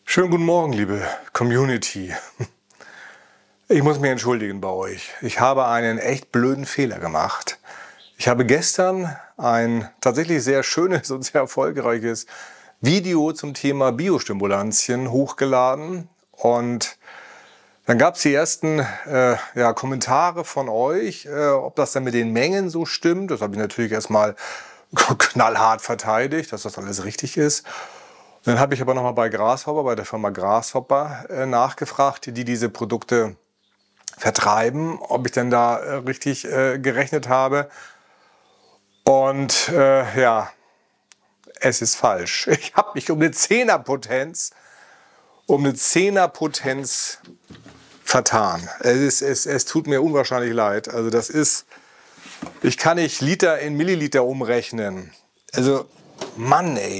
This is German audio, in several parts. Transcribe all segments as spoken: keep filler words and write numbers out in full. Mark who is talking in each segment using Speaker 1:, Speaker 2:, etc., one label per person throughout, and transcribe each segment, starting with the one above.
Speaker 1: Schönen guten Morgen, liebe Community. Ich muss mich entschuldigen bei euch. Ich habe einen echt blöden Fehler gemacht. Ich habe gestern ein tatsächlich sehr schönes und sehr erfolgreiches Video zum Thema Biostimulantien hochgeladen. Und dann gab es die ersten äh, ja, Kommentare von euch, äh, ob das dann mit den Mengen so stimmt. Das habe ich natürlich erstmal knallhart verteidigt, dass das alles richtig ist. Dann habe ich aber nochmal bei Grasshopper, bei der Firma Grasshopper äh, nachgefragt, die diese Produkte vertreiben, ob ich denn da äh, richtig äh, gerechnet habe. Und äh, ja, es ist falsch. Ich habe mich um eine Zehnerpotenz, um eine Zehnerpotenz vertan. Es, ist, es, es tut mir unwahrscheinlich leid. Also das ist, ich kann nicht Liter in Milliliter umrechnen. Also, Mann ey.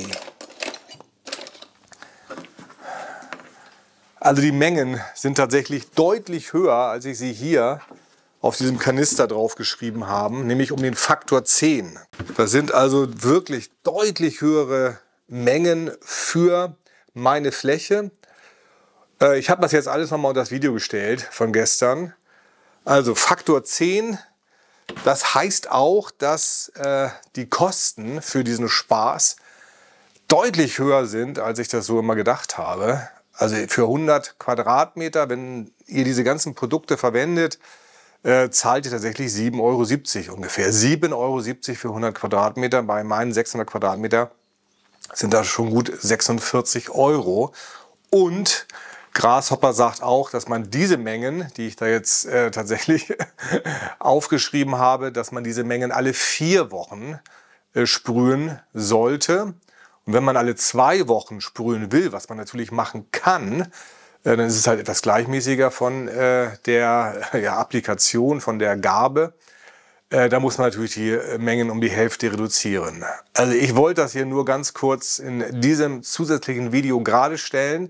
Speaker 1: Also die Mengen sind tatsächlich deutlich höher, als ich sie hier auf diesem Kanister drauf geschrieben habe, nämlich um den Faktor zehn. Das sind also wirklich deutlich höhere Mengen für meine Fläche. Äh, ich habe das jetzt alles nochmal unter das Video gestellt von gestern. Also Faktor zehn, das heißt auch, dass äh, die Kosten für diesen Spaß deutlich höher sind, als ich das so immer gedacht habe. Also für hundert Quadratmeter, wenn ihr diese ganzen Produkte verwendet, äh, zahlt ihr tatsächlich sieben Euro siebzig ungefähr. sieben Euro siebzig für hundert Quadratmeter. Bei meinen sechshundert Quadratmeter sind das schon gut sechsundvierzig Euro. Und Grasshopper sagt auch, dass man diese Mengen, die ich da jetzt äh, tatsächlich aufgeschrieben habe, dass man diese Mengen alle vier Wochen äh, sprühen sollte. Und wenn man alle zwei Wochen sprühen will, was man natürlich machen kann, äh, dann ist es halt etwas gleichmäßiger von äh, der ja, Applikation, von der Gabe. Äh, da muss man natürlich die Mengen um die Hälfte reduzieren. Also ich wollte das hier nur ganz kurz in diesem zusätzlichen Video gerade stellen.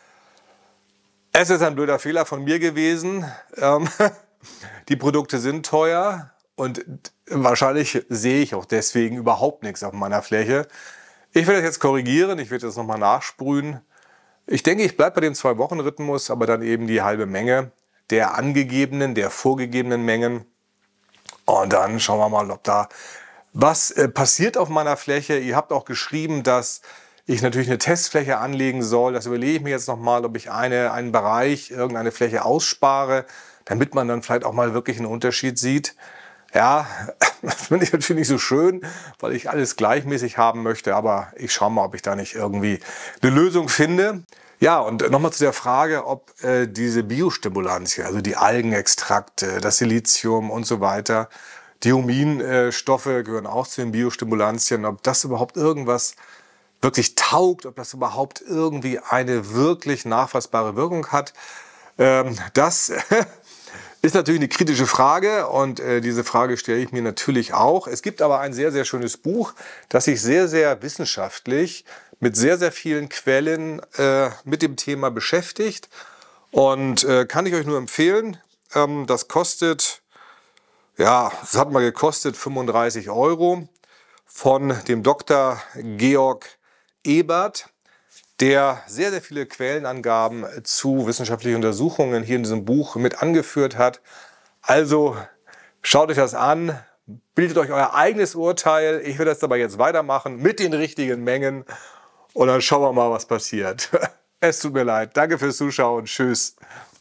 Speaker 1: Es ist ein blöder Fehler von mir gewesen. Ähm, die Produkte sind teuer und wahrscheinlich sehe ich auch deswegen überhaupt nichts auf meiner Fläche. Ich werde das jetzt korrigieren, ich werde das nochmal nachsprühen. Ich denke, ich bleibe bei dem Zwei-Wochen-Rhythmus, aber dann eben die halbe Menge der angegebenen, der vorgegebenen Mengen. Und dann schauen wir mal, ob da was äh, passiert auf meiner Fläche. Ihr habt auch geschrieben, dass ich natürlich eine Testfläche anlegen soll. Das überlege ich mir jetzt nochmal, ob ich eine, einen Bereich, irgendeine Fläche ausspare, damit man dann vielleicht auch mal wirklich einen Unterschied sieht. Ja, das finde ich natürlich nicht so schön, weil ich alles gleichmäßig haben möchte, aber ich schaue mal, ob ich da nicht irgendwie eine Lösung finde. Ja, und nochmal zu der Frage, ob äh, diese Biostimulantien, also die Algenextrakte, das Silizium und so weiter, die Huminstoffe gehören auch zu den Biostimulantien, ob das überhaupt irgendwas wirklich taugt, ob das überhaupt irgendwie eine wirklich nachweisbare Wirkung hat. Ähm, das ist natürlich eine kritische Frage und äh, diese Frage stelle ich mir natürlich auch. Es gibt aber ein sehr, sehr schönes Buch, das sich sehr, sehr wissenschaftlich mit sehr, sehr vielen Quellen äh, mit dem Thema beschäftigt und äh, kann ich euch nur empfehlen. Ähm, das kostet, ja, das hat mal gekostet fünfunddreißig Euro von dem Doktor Georg Ebert, der sehr, sehr viele Quellenangaben zu wissenschaftlichen Untersuchungen hier in diesem Buch mit angeführt hat. Also schaut euch das an, bildet euch euer eigenes Urteil. Ich werde das aber jetzt weitermachen mit den richtigen Mengen und dann schauen wir mal, was passiert. Es tut mir leid. Danke fürs Zuschauen. Tschüss.